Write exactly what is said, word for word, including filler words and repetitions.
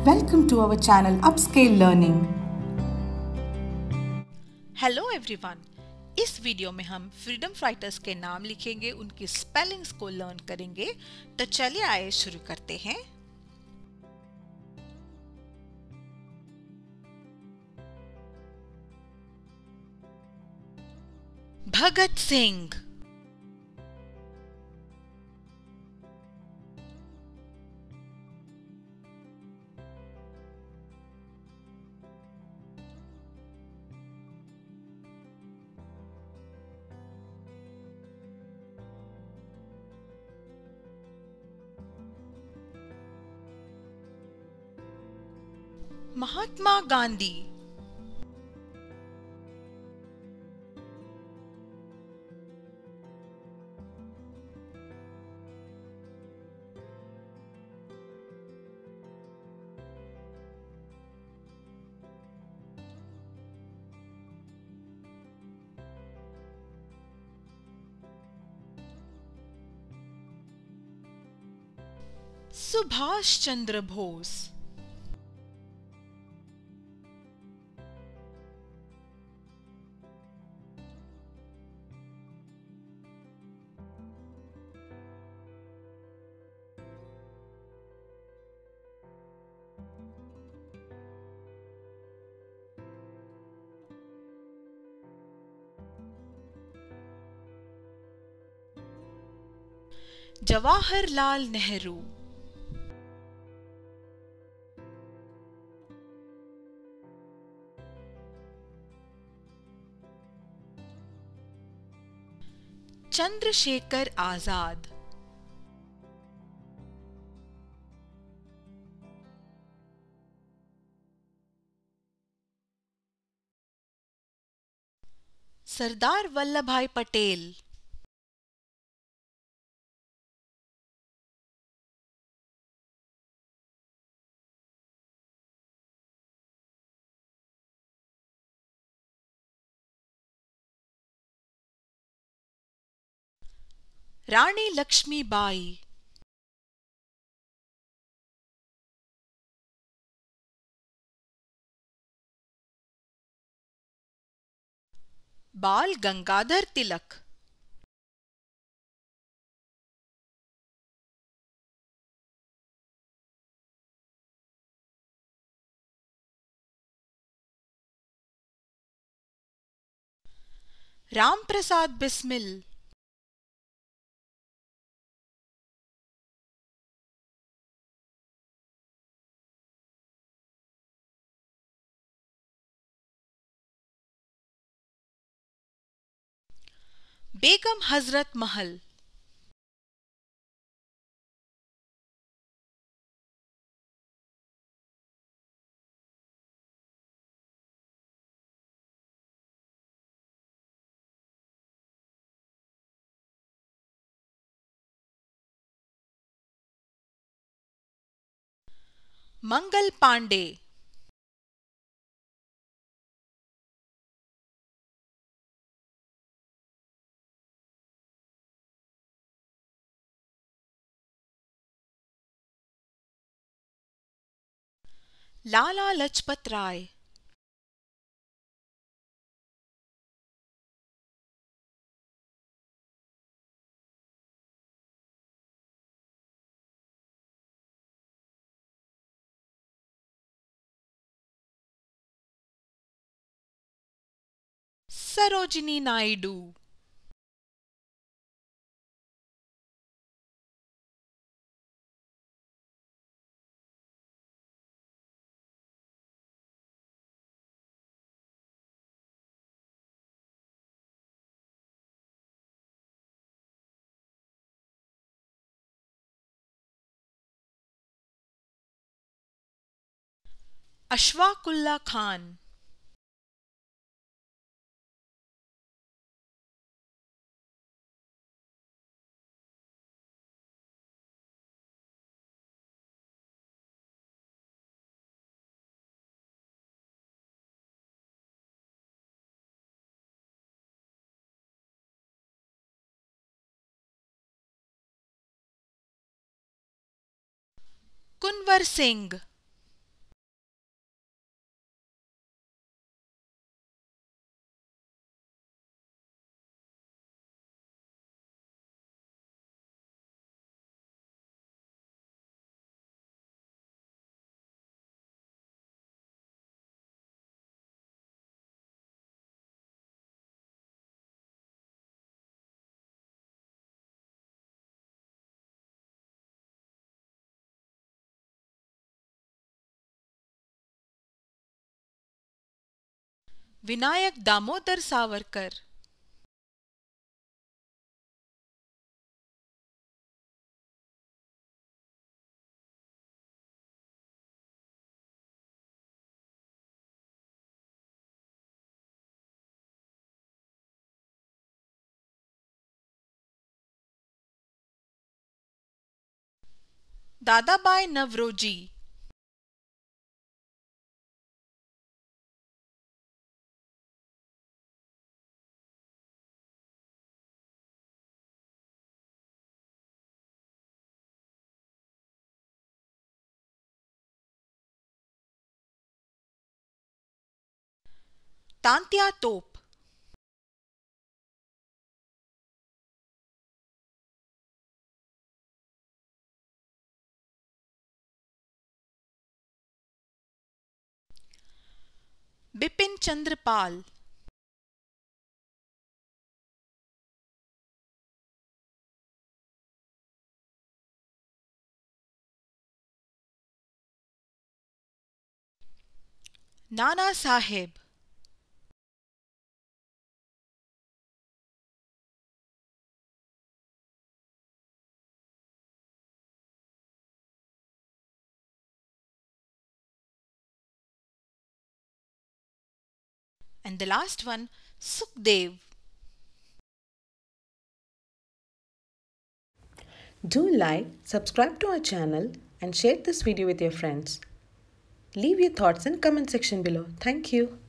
Welcome to our channel Upscale Learning. Hello everyone, इस video में हम फ्रीडम फाइटर्स के नाम लिखेंगे, उनकी स्पेलिंग्स को लर्न करेंगे। तो चलिए आइए शुरू करते हैं। भगत सिंह, महात्मा गांधी, सुभाष चंद्र बोस, जवाहरलाल नेहरू, चंद्रशेखर आजाद, सरदार वल्लभ भाई पटेल, रानी लक्ष्मीबाई, बाल गंगाधर तिलक, राम प्रसाद बिस्मिल, बेगम हजरत महल, मंगल पांडे, लाला लजपत राय, सरोजिनी नायडू, अशफाकुल्ला खान, कुंवर सिंह, विनायक दामोदर सावरकर, दादाबाई नवरोजी, तांत्या तोप, Bipin Chandra Pal, Nana Saheb, and the last one, Sukhdev. Do like, subscribe to our channel and share this video with your friends. Leave your thoughts in comment section below. Thank you.